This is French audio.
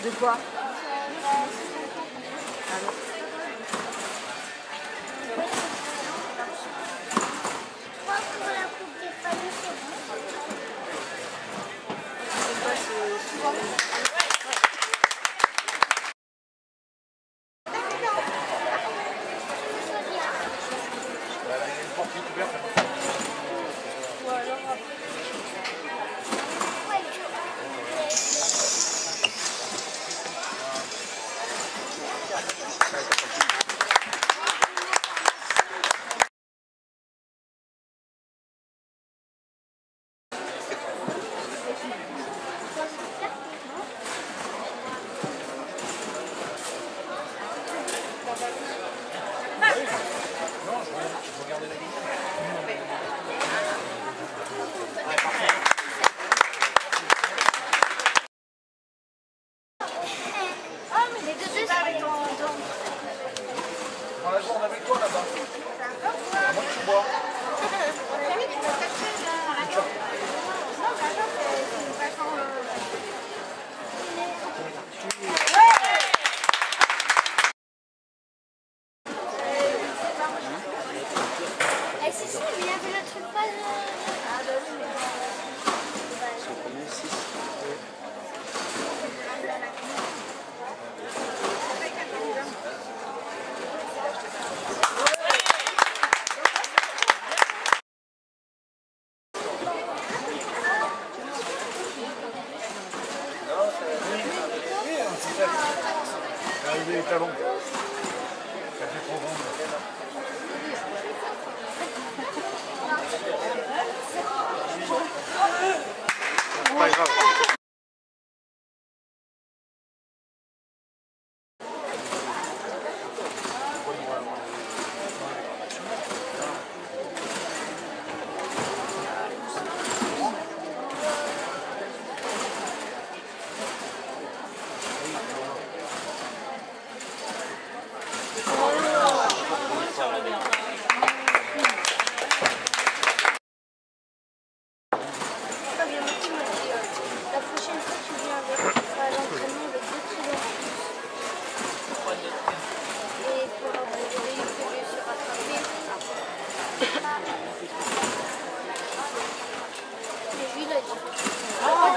De quoi? Prends la journée avec toi là-bas. À moins que tu bois. Si, si, mais il y avait le truc pas de... Ah bah oui, mais... C'est combien? 6. Les talons. Ça fait trop grand. Pas grave. La prochaine fois, tu viens avec l'entraînement avec 2 kilos. Et pour se rattraper. Mais lui, il a dit.